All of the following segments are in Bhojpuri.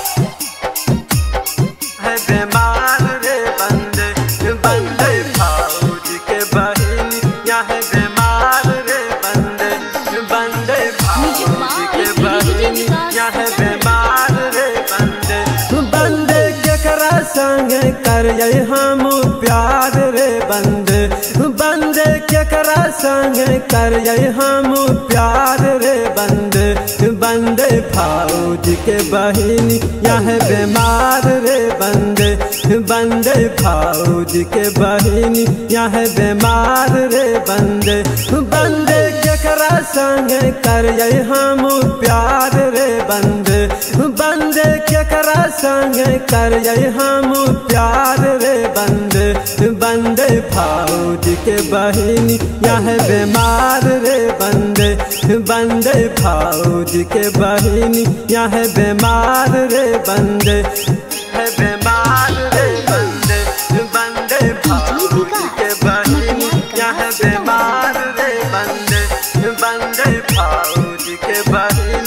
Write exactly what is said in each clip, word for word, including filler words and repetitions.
है बीमार रे बंदे बंदे फौज के बहिन या है बीमार रे बंदे बंदे फौज के बहिन या है बीमार रे बंदे बंदे केकरा संग करिए हम प्यार रे बंदे बंदे केकरा संग करिए हम प्यार रे बंदे बंदे फौज के बहिन यह बीमार रे बंदे बंदे फौज के बहिन यह बीमार रे बंदे बंदे केकरा संग करिए हम प्यार रे बंदे बंदे केकरा संग करिए हम प्यार रे बंदे बंदे फौज के बहिन यह बीमार रे बंदे बंदे फौज के बहिन यह बीमार रे बंदे है बीमार रे बंदे बंदे फौज के बहिन यह बीमार रे बंदे बंदे फौज के बहिन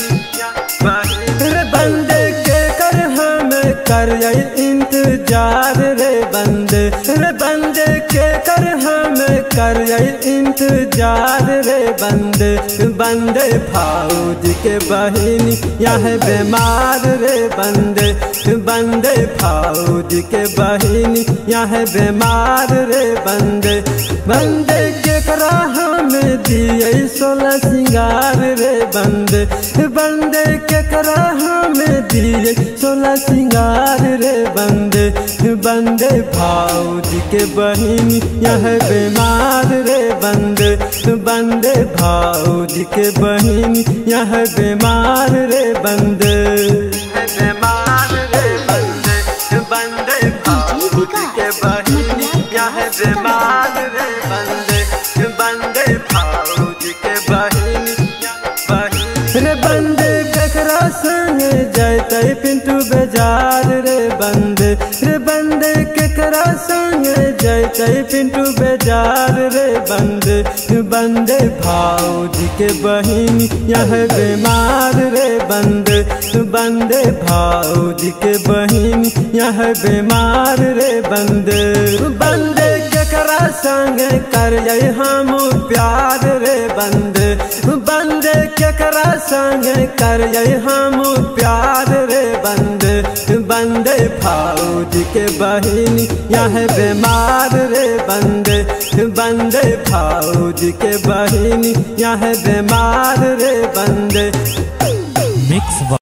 रे बंदे के कर हम करिए इंतजार रे बंदे रे बंदे के कर हम करिए इंतजार रे बंदे बंदे फौज के बहिन यह बीमार रे बंदे बंदे फौज के बहिन यह बीमार रे बंदे बंदे केकरा हम दिए सोलह सिंगार रे बंदे बंदे केकरा हम दिए सोलह सिंगार रे बंदे बंदे फौज के बहिन यह बीमार रे बंदे बंदे फौज के बहिन यह बीमार रे बंदे बीमार रे बंदे बंदे फौज के बहिन यह बीमार रे बंदे बंदे फौज के बहिन रे बंदे केकरा संग जैते पिंटू बाजार रे बंदे रे बंदे केकरा संग जैते पिंटू बाजार रे बंदे बंदे फौज के बहिन यह बीमार रे बंदे बंदे फौज के बहिन यह बीमार रे बंदे बंदे केकरा संग करिए हम प्यार रे बंदे बंदे केकरा संग करिए हम प्यार रे बंदे बंदे फौज के बहिन यह बीमार रे बंदे बंदे फौज के बहिन यह बीमार रे बंदे।